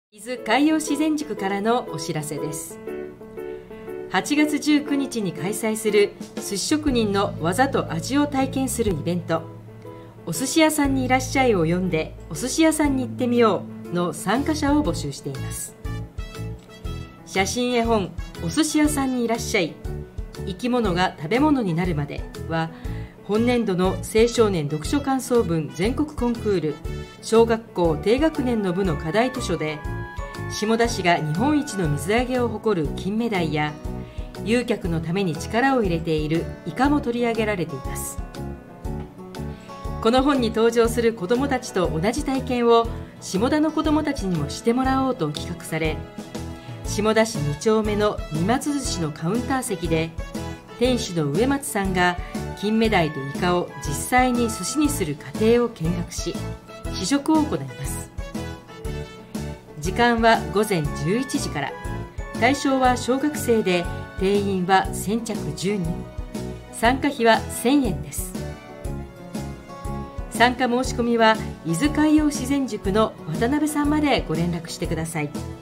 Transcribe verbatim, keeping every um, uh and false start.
伊豆海洋自然塾からのお知らせです。はちがつじゅうくにちに開催する寿司職人の技と味を体験するイベント、お寿司屋さんにいらっしゃいを読んでお寿司屋さんに行ってみようの参加者を募集しています。写真絵本お寿司屋さんにいらっしゃい、生き物が食べ物になるまでは本年度の青少年読書感想文全国コンクール小学校低学年の部の課題図書で、下田市が日本一の水揚げを誇る金目鯛や誘客のために力を入れているイカも取り上げられています。この本に登場する子どもたちと同じ体験を下田の子どもたちにもしてもらおうと企画され、下田市に丁目の三松寿司のカウンター席で店主の植松さんが金目鯛とイカを実際に寿司にする過程を見学し、試食を行います。時間はごぜんじゅういちじから。対象は小学生で定員は先着じゅうにん、参加費はせんえんです。参加申し込みは伊豆海洋自然塾の渡辺さんまでご連絡してください。